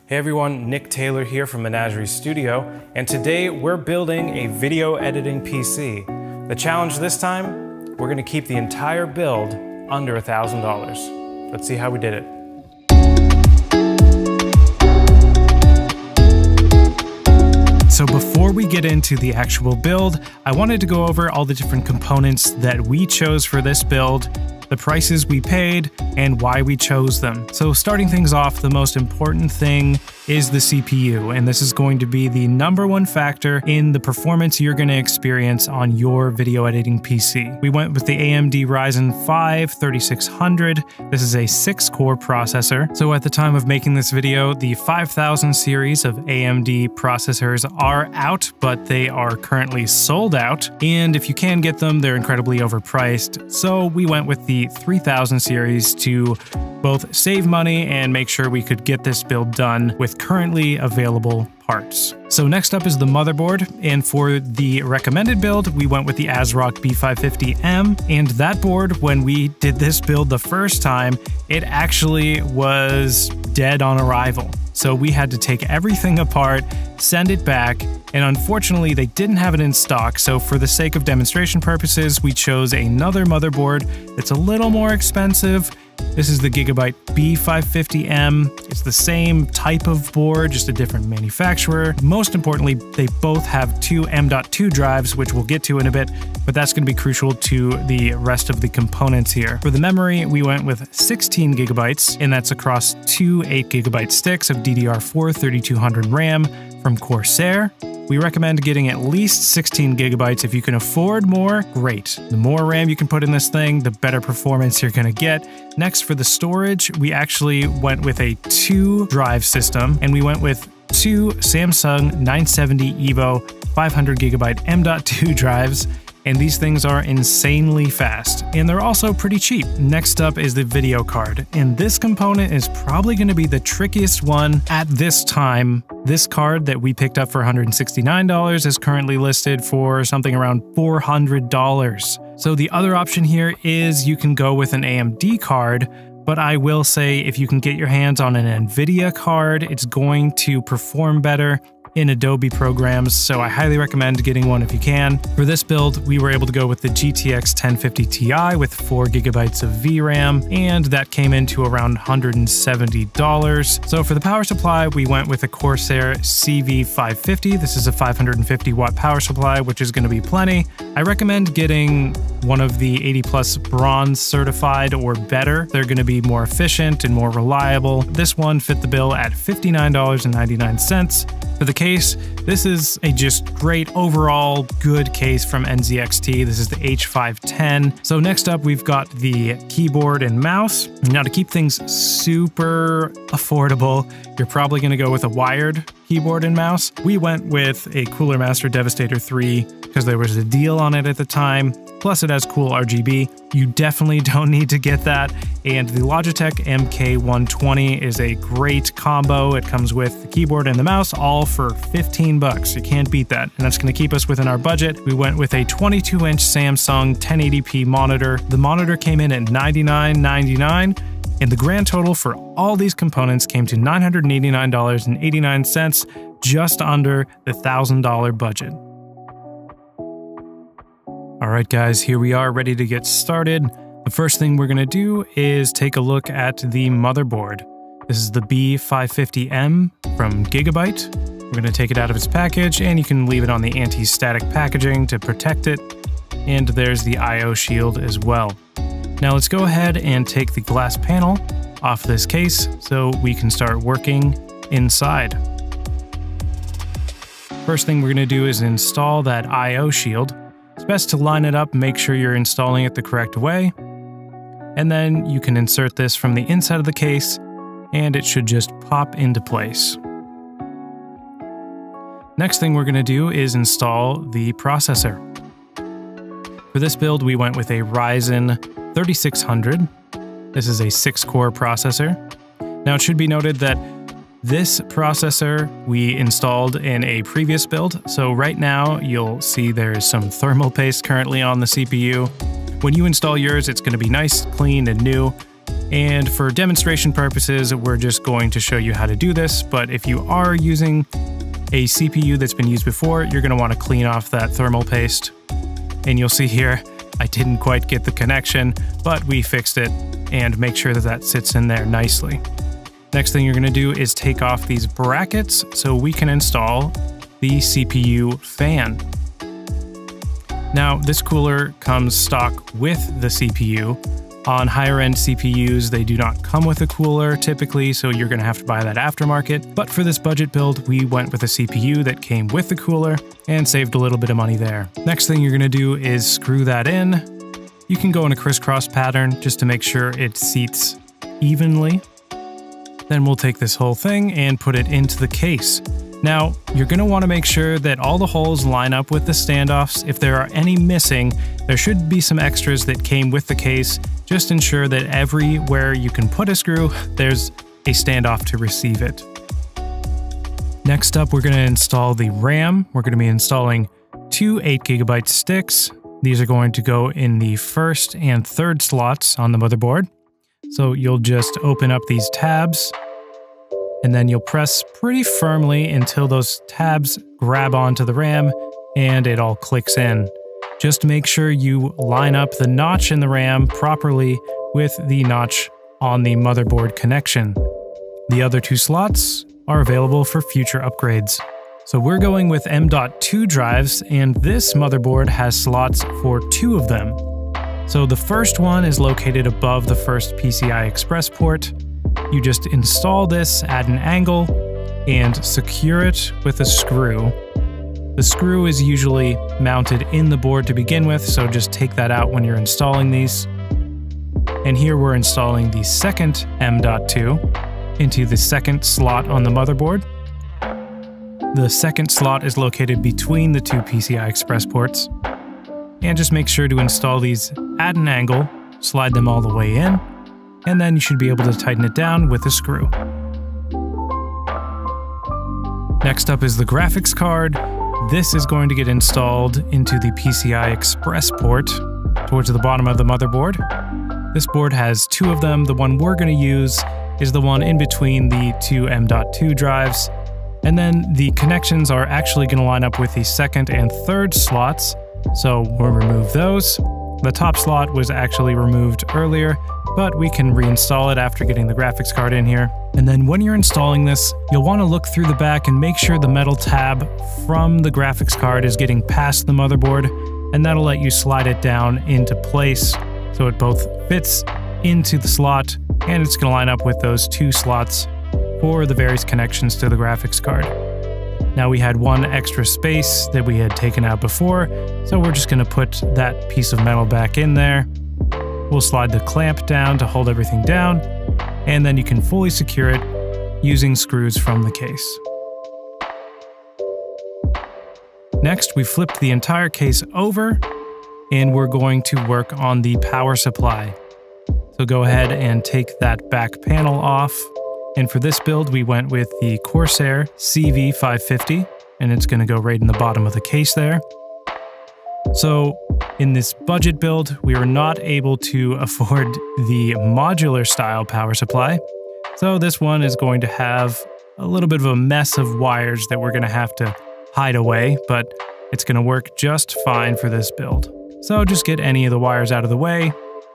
Hey everyone, Nick Taylor here from MenajErie Studio, and today we're building a video editing PC. The challenge this time, we're gonna keep the entire build under $1,000. Let's see how we did it. So before we get into the actual build, I wanted to go over all the different components that we chose for this build, the prices we paid, and why we chose them. So starting things off, the most important thing is the CPU, and this is going to be the #1 factor in the performance you're going to experience on your video editing PC. We went with the AMD Ryzen 5 3600. This is a 6-core processor. So at the time of making this video, the 5000 series of AMD processors are out, but they are currently sold out. And if you can get them, they're incredibly overpriced. So we went with the 3000 series to both save money and make sure we could get this build done with currently available parts. So next up is the motherboard, and for the recommended build, we went with the ASRock B550M, and that board, when we did this build the first time, it actually was dead on arrival. So we had to take everything apart, send it back, and unfortunately they didn't have it in stock, so for the sake of demonstration purposes, we chose another motherboard that's a little more expensive. This is the Gigabyte B550M. It's the same type of board, just a different manufacturer. Most importantly, they both have two M.2 drives, which we'll get to in a bit, but that's going to be crucial to the rest of the components here. For the memory, we went with 16 gigabytes, and that's across two 8GB sticks of DDR4 3200 RAM from Corsair. We recommend getting at least 16 gigabytes. If you can afford more, great. The more RAM you can put in this thing, the better performance you're gonna get. Next, for the storage, we actually went with a 2-drive system, and we went with two Samsung 970 EVO 500 gigabyte M.2 drives. And these things are insanely fast, and they're also pretty cheap. Next up is the video card, and this component is probably going to be the trickiest one at this time. This card that we picked up for $169 is currently listed for something around $400. So the other option here is you can go with an AMD card, but I will say if you can get your hands on an NVIDIA card, it's going to perform better in Adobe programs, so I highly recommend getting one if you can. For this build, we were able to go with the GTX 1050 Ti with 4 gigabytes of VRAM, and that came into around $170. So for the power supply, we went with a Corsair CV550. This is a 550 watt power supply, which is going to be plenty. I recommend getting one of the 80+ bronze certified or better. They're going to be more efficient and more reliable. This one fit the bill at $59.99. For the case, this is a just great overall good case from NZXT. This is the H510. So next up, we've got the keyboard and mouse. Now to keep things super affordable, you're probably going to go with a wired keyboard and mouse. We went with a Cooler Master Devastator 3 because there was a deal on it at the time. Plus it has cool RGB. You definitely don't need to get that. And the Logitech MK120 is a great combo. It comes with the keyboard and the mouse, all for 15 bucks. You can't beat that. And that's going to keep us within our budget. We went with a 22-inch Samsung 1080p monitor. The monitor came in at $99.99. And the grand total for all these components came to $989.89, just under the $1,000 budget. All right, guys, here we are ready to get started. The first thing we're going to do is take a look at the motherboard. This is the B550M from Gigabyte. We're going to take it out of its package, and you can leave it on the anti-static packaging to protect it. And there's the I/O shield as well. Now let's go ahead and take the glass panel off this case so we can start working inside. First thing we're going to do is install that I/O shield. It's best to line it up, make sure you're installing it the correct way, and then you can insert this from the inside of the case, and it should just pop into place. Next thing we're going to do is install the processor. For this build, we went with a Ryzen 3600. This is a 6-core processor. Now it should be noted that this processor we installed in a previous build, so right now you'll see there's some thermal paste currently on the CPU. When you install yours, it's going to be nice, clean, and new. And for demonstration purposes, we're just going to show you how to do this. But if you are using a CPU that's been used before, you're going to want to clean off that thermal paste. And you'll see here, I didn't quite get the connection, but we fixed it, and make sure that that sits in there nicely. Next thing you're going to do is take off these brackets so we can install the CPU fan. Now, this cooler comes stock with the CPU. On higher end CPUs, they do not come with a cooler typically, so you're going to have to buy that aftermarket. But for this budget build, we went with a CPU that came with the cooler and saved a little bit of money there. Next thing you're going to do is screw that in. You can go in a crisscross pattern just to make sure it seats evenly. Then we'll take this whole thing and put it into the case. Now, you're going to want to make sure that all the holes line up with the standoffs. If there are any missing, there should be some extras that came with the case. Just ensure that everywhere you can put a screw, there's a standoff to receive it. Next up, we're going to install the RAM. We're going to be installing two 8GB sticks. These are going to go in the first and third slots on the motherboard. So you'll just open up these tabs, and then you'll press pretty firmly until those tabs grab onto the RAM and it all clicks in. Just make sure you line up the notch in the RAM properly with the notch on the motherboard connection. The other two slots are available for future upgrades. So we're going with M.2 drives, and this motherboard has slots for 2 of them. So the first one is located above the first PCI Express port. You just install this at an angle and secure it with a screw. The screw is usually mounted in the board to begin with, so just take that out when you're installing these. And here we're installing the second M.2 into the second slot on the motherboard. The second slot is located between the 2 PCI Express ports. And just make sure to install these at an angle, slide them all the way in, and then you should be able to tighten it down with a screw. Next up is the graphics card. This is going to get installed into the PCI Express port towards the bottom of the motherboard. This board has 2 of them. The one we're going to use is the one in between the 2 M.2 drives. And then the connections are actually going to line up with the second and third slots, so we'll remove those. The top slot was actually removed earlier, but we can reinstall it after getting the graphics card in here. And then when you're installing this, you'll want to look through the back and make sure the metal tab from the graphics card is getting past the motherboard, and that'll let you slide it down into place so it both fits into the slot and it's going to line up with those 2 slots for the various connections to the graphics card. Now we had 1 extra space that we had taken out before, so we're just going to put that piece of metal back in there. We'll slide the clamp down to hold everything down, and then you can fully secure it using screws from the case. Next, we flipped the entire case over, and we're going to work on the power supply. So go ahead and take that back panel off. And for this build, we went with the Corsair CV550, and it's going to go right in the bottom of the case there. So in this budget build, we were not able to afford the modular style power supply. So this one is going to have a little bit of a mess of wires that we're going to have to hide away, but it's going to work just fine for this build. So just get any of the wires out of the way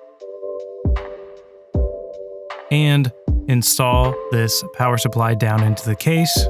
and install this power supply down into the case.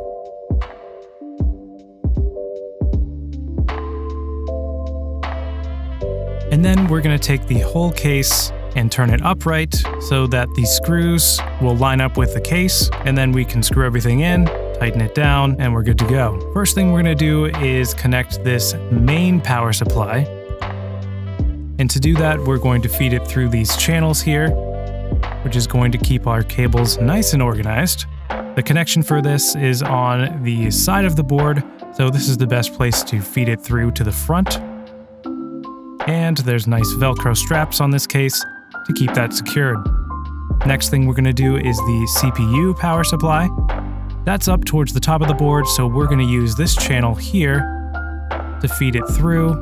And then we're going to take the whole case and turn it upright so that the screws will line up with the case, and then we can screw everything in, tighten it down, and we're good to go. First thing we're going to do is connect this main power supply. And to do that, we're going to feed it through these channels here, which is going to keep our cables nice and organized. The connection for this is on the side of the board, so this is the best place to feed it through to the front. And there's nice Velcro straps on this case to keep that secured. Next thing we're going to do is the CPU power supply. That's up towards the top of the board, so we're going to use this channel here to feed it through.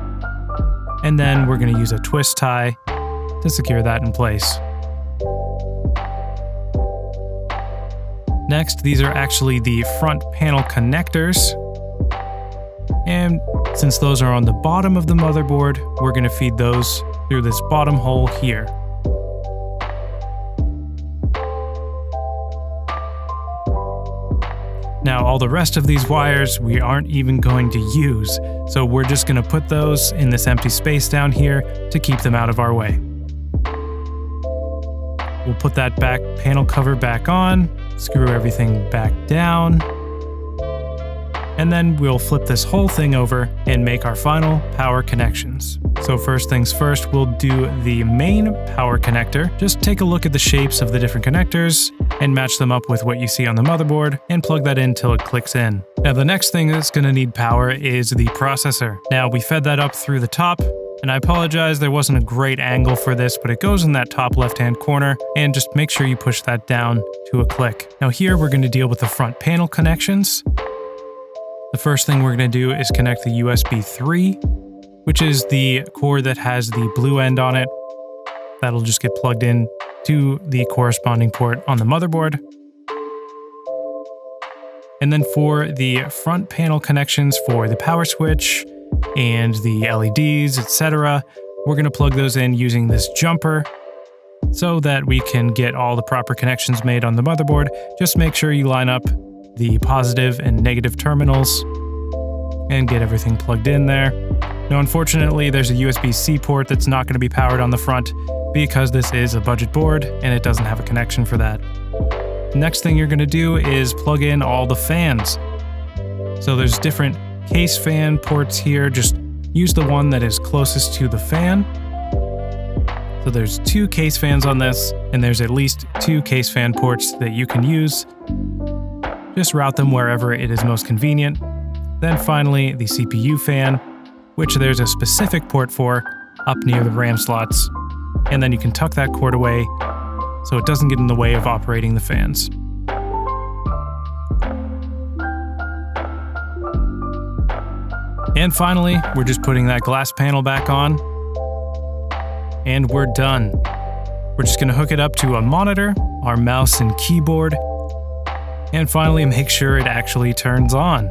And then we're going to use a twist tie to secure that in place. Next, these are actually the front panel connectors. And since those are on the bottom of the motherboard, we're going to feed those through this bottom hole here. Now, all the rest of these wires we aren't even going to use, so we're just going to put those in this empty space down here to keep them out of our way. We'll put that back panel cover back on, screw everything back down, and then we'll flip this whole thing over and make our final power connections. So first things first, we'll do the main power connector. Just take a look at the shapes of the different connectors and match them up with what you see on the motherboard and plug that in till it clicks in. Now the next thing that's going to need power is the processor. Now we fed that up through the top, and I apologize there wasn't a great angle for this, but it goes in that top left-hand corner, and just make sure you push that down to a click. Now here we're going to deal with the front panel connections. The first thing we're going to do is connect the USB 3, which is the cord that has the blue end on it. That'll just get plugged in to the corresponding port on the motherboard. And then for the front panel connections for the power switch and the LEDs, etc., we're going to plug those in using this jumper so that we can get all the proper connections made on the motherboard. Just make sure you line up the positive and negative terminals and get everything plugged in there. Now, unfortunately, there's a USB-C port that's not going to be powered on the front because this is a budget board and it doesn't have a connection for that. Next thing you're going to do is plug in all the fans. So there's different case fan ports here. Just use the one that is closest to the fan. So there's 2 case fans on this, and there's at least 2 case fan ports that you can use. Just route them wherever it is most convenient. Then finally, the CPU fan, which there's a specific port for up near the RAM slots. And then you can tuck that cord away so it doesn't get in the way of operating the fans. And finally, we're just putting that glass panel back on, and we're done. We're just going to hook it up to a monitor, our mouse and keyboard, and finally make sure it actually turns on.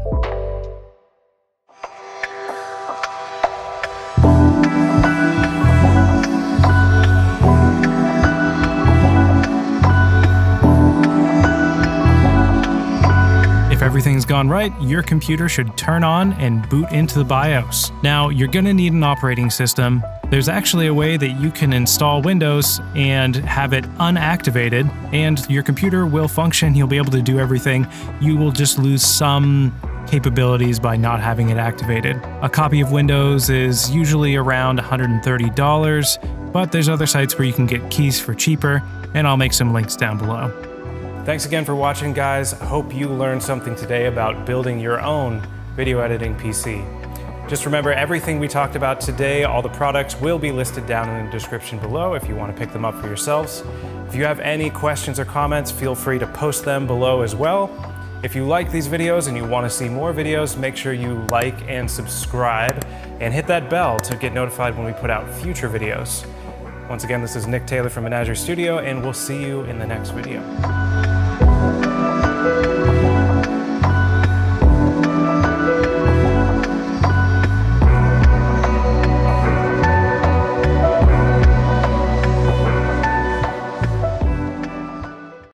If everything's gone right, your computer should turn on and boot into the BIOS. Now, you're going to need an operating system. There's actually a way that you can install Windows and have it unactivated, and your computer will function. You'll be able to do everything. You will just lose some capabilities by not having it activated. A copy of Windows is usually around $130, but there's other sites where you can get keys for cheaper, and I'll make some links down below. Thanks again for watching, guys. I hope you learned something today about building your own video editing PC. Just remember, everything we talked about today, all the products will be listed down in the description below if you want to pick them up for yourselves. If you have any questions or comments, feel free to post them below as well. If you like these videos and you want to see more videos, make sure you like and subscribe and hit that bell to get notified when we put out future videos. Once again, this is Nick Taylor from MenajErie Studio, and we'll see you in the next video.